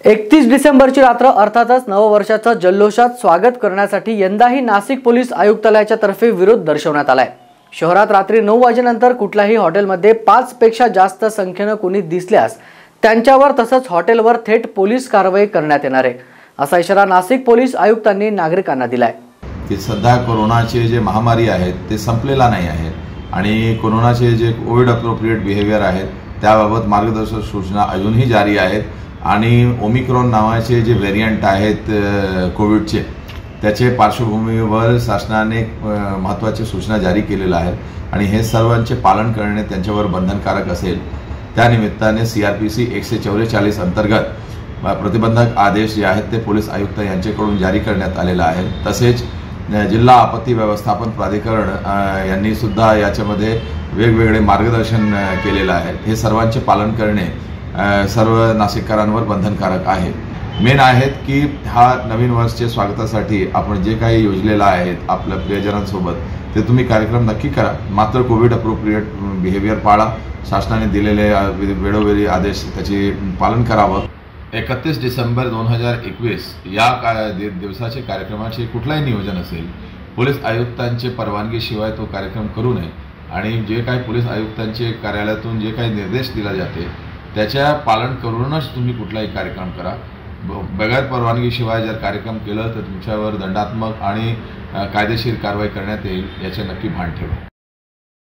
31 डिसेंबरची रात्र अर्थातच नववर्षाचं जल्लोषात स्वागत करण्यासाठी यंदाही नाशिक पोलीस आयुक्तालयाच्या तर्फे विरोध दर्शवण्यात आलाय। शहरात रात्री 9 वाजेनंतर कुठल्याही हॉटेलमध्ये 5 पेक्षा जास्त संख्येने कोणी दिसल्यास त्यांच्यावर तसंच हॉटेलवर थेट पोलीस कारवाई करण्यात येणार आहे, असा इशारा नाशिक पोलीस आयुक्तांनी नागरिकांना दिलाय। की सध्या कोरोनाचे जे महामारी आहेत ते संपलेला नाही आहे आणि कोरोनाचे जे कोविड अप्रोप्रिएट बिहेवियर आहेत त्याबाबत मार्गदर्शक सूचना अजूनही जारी आहेत आणि ओमिक्रॉन नावाचे जे व्हेरियंट आहेत कोविडचे त्याचे पार्श्वभूमीवर शासनाने महत्त्वाची सूचना जारी केलेल्या आहेत आणि हे सर्वांचे पालन करणे त्यांच्यावर बंधनकारक असेल। त्या निमित्ताने CRPC 144 अंतर्गत प्रतिबंधक आदेश जे आहेत ते पोलीस आयुक्त यांच्याकडून जारी करण्यात आलेला आहे। तसेच जिल्हा आपत्ती व्यवस्थापन प्राधिकरण यांनी सुद्धा याच्यामध्ये वेगवेगळे मार्गदर्शन केलेले आहे। हे सर्वांचे पालन करणे सर्व नाशिककरांवर बंधनकारक आहे। मेन आहेत की हा नवीन वर्षाच्या स्वागतासाठी आपण जे काही योजलेलं आहे आपल्या प्रियजनांसोबत ते तुम्ही कार्यक्रम नक्की करा, मात्र कोविड अप्रोप्रिएट बिहेवियर पाळा। शासनाने दिलेले वेळोवेळी आदेश त्याचे पालन करावं। 31 डिसेंबर 2021 या दिवसाचे कार्यक्रमाचे कुठलाही नियोजन असेल पोलीस आयुक्तांचे परवानगीशिवाय तो कार्यक्रम करू नये आणि जे काही पोलीस आयुक्तांचे कार्यालयातून जे काही निर्देश दिले जाते त्याच्या पालन करूनच तुम्ही कुठलाही कार्यक्रम करा। बगैर परवानगीशिवाय जर कार्यक्रम केलं तर तुमच्यावर दंडात्मक आणि कायदेशीर कारवाई करण्यात येईल, याचे नक्की भान ठेवा।